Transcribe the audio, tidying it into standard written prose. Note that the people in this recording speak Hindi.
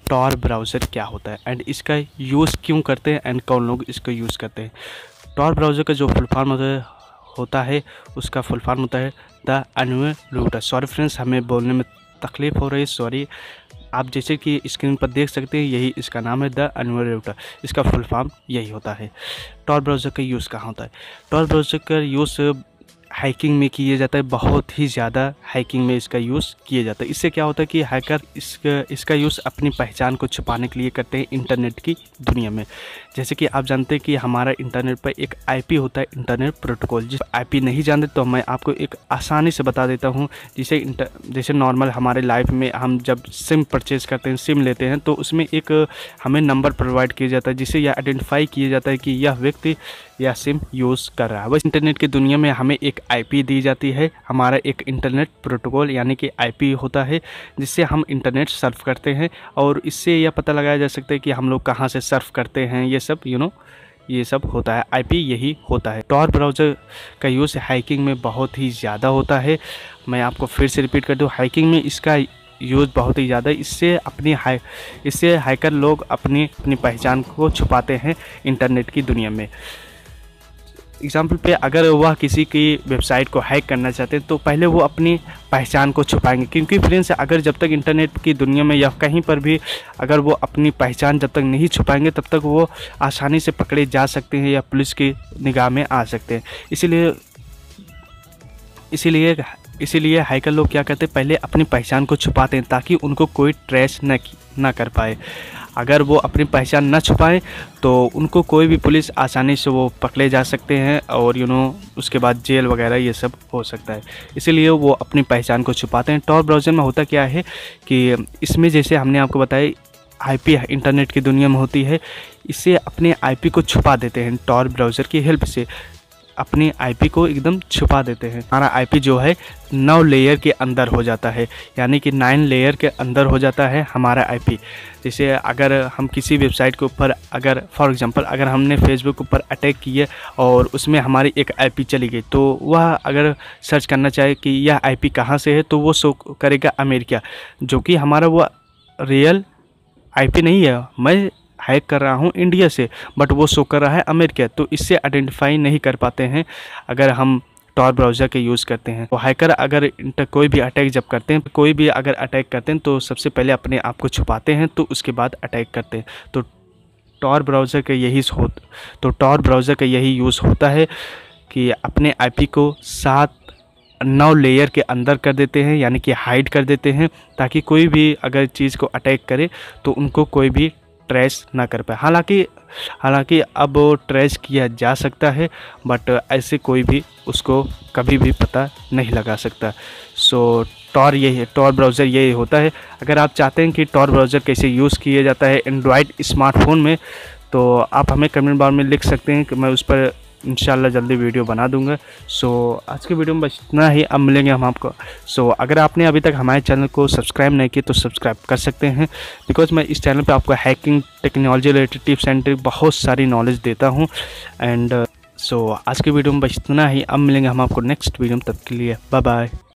टॉर ब्राउज़र क्या होता है एंड इसका यूज़ क्यों करते हैं एंड कौन लोग इसको यूज़ करते हैं। टॉर ब्राउज़र का जो फुल फॉर्म होता है उसका फुल फॉर्म होता है the annual router. Sorry friends, हमें बोलने में तकलीफ़ हो रही है, सॉरी। आप जैसे कि स्क्रीन पर देख सकते हैं यही इसका नाम है द एनुअल रूटर। इसका फुल फॉर्म यही होता है। टॉर ब्राउज़र का यूज़ कहाँ होता है? टॉर ब्राउज़र का यूज़ हैकिंग में किया जाता है, बहुत ही ज़्यादा हैकिंग में इसका यूज़ किया जाता है। इससे क्या होता है कि हैकर इसका यूज़ अपनी पहचान को छुपाने के लिए करते हैं इंटरनेट की दुनिया में। जैसे कि आप जानते हैं कि हमारा इंटरनेट पर एक आईपी होता है, इंटरनेट प्रोटोकॉल। जिस आईपी नहीं जानते तो मैं आपको एक आसानी से बता देता हूँ। जैसे नॉर्मल हमारे लाइफ में हम जब सिम परचेज़ करते हैं, सिम लेते हैं, तो उसमें एक हमें नंबर प्रोवाइड किया जाता है जिससे यह आइडेंटिफाई किया जाता है कि यह व्यक्ति या सिम यूज़ कर रहा है। बस इंटरनेट की दुनिया में हमें एक आईपी दी जाती है, हमारा एक इंटरनेट प्रोटोकॉल यानी कि आईपी होता है जिससे हम इंटरनेट सर्फ करते हैं। और इससे यह पता लगाया जा सकता है कि हम लोग कहाँ से सर्फ करते हैं, ये सब ये सब होता है। आईपी यही होता है। टॉर ब्राउज़र का यूज़ हैकिंग में बहुत ही ज़्यादा होता है। मैं आपको फिर से रिपीट कर दूँ, हैकिंग में इसका यूज़ बहुत ही ज़्यादा। इससे हैकर लोग अपनी पहचान को छुपाते हैं इंटरनेट की दुनिया में। एग्जाम्पल पे अगर वह किसी की वेबसाइट को हैक करना चाहते हैं तो पहले वो अपनी पहचान को छुपाएंगे, क्योंकि फ्रेंड्स अगर जब तक इंटरनेट की दुनिया में या कहीं पर भी अगर वो अपनी पहचान जब तक नहीं छुपाएंगे तब तक वो आसानी से पकड़े जा सकते हैं या पुलिस की निगाह में आ सकते हैं। इसीलिए हैकर लोग क्या करते हैं, पहले अपनी पहचान को छुपाते हैं ताकि उनको कोई ट्रेस न कर पाए। अगर वो अपनी पहचान न छुपाएं तो उनको कोई भी पुलिस आसानी से वो पकड़े जा सकते हैं और उसके बाद जेल वगैरह ये सब हो सकता है। इसीलिए वो अपनी पहचान को छुपाते हैं। टॉर ब्राउज़र में होता क्या है कि इसमें जैसे हमने आपको बताया आईपी इंटरनेट की दुनिया में होती है, इससे अपने आईपी को छुपा देते हैं। टॉर ब्राउज़र की हेल्प से अपनी आईपी को एकदम छुपा देते हैं। हमारा आईपी जो है 9 लेयर के अंदर हो जाता है, यानी कि 9 लेयर के अंदर हो जाता है हमारा आईपी। जैसे अगर हम किसी वेबसाइट के ऊपर अगर फॉर एग्जांपल अगर हमने फेसबुक के ऊपर अटैक किए और उसमें हमारी एक आईपी चली गई, तो वह अगर सर्च करना चाहे कि यह आईपी कहाँ से है तो वो शो करेगा अमेरिका, जो कि हमारा वो रियल आईपी नहीं है। मैं हैक कर रहा हूँ इंडिया से, बट वो शो कर रहा है अमेरिका, तो इससे आइडेंटिफाई नहीं कर पाते हैं अगर हम टॉर ब्राउज़र के यूज़ करते हैं। तो हैकर अगर कोई भी अटैक जब करते हैं, कोई भी अगर अटैक करते हैं तो सबसे पहले अपने आप को छुपाते हैं, तो उसके बाद अटैक करते हैं। तो टॉर ब्राउज़र का यही यूज़ होता है कि अपने आईपी को 9 लेयर के अंदर कर देते हैं, यानी कि हाइड कर देते हैं, ताकि कोई भी अगर चीज़ को अटैक करे तो उनको कोई भी ट्रेस ना कर पाए। हालांकि अब ट्रेस किया जा सकता है, बट ऐसे कोई भी उसको कभी भी पता नहीं लगा सकता। सो टॉर ब्राउज़र यही होता है। अगर आप चाहते हैं कि टॉर ब्राउज़र कैसे यूज़ किया जाता है एंड्रॉयड स्मार्टफोन में, तो आप हमें कमेंट बॉक्स में लिख सकते हैं कि मैं उस पर इंशाल्लाह जल्दी वीडियो बना दूंगा। सो आज के वीडियो में बस इतना ही, अब मिलेंगे हम आपको। सो अगर आपने अभी तक हमारे चैनल को सब्सक्राइब नहीं किया तो सब्सक्राइब कर सकते हैं, बिकॉज मैं इस चैनल पे आपको hacking technology related tips and trick बहुत सारी नॉलेज देता हूँ। एंड सो आज के वीडियो में बस इतना ही, अब मिलेंगे हम आपको नेक्स्ट वीडियो में। तब के लिए बाय बाय।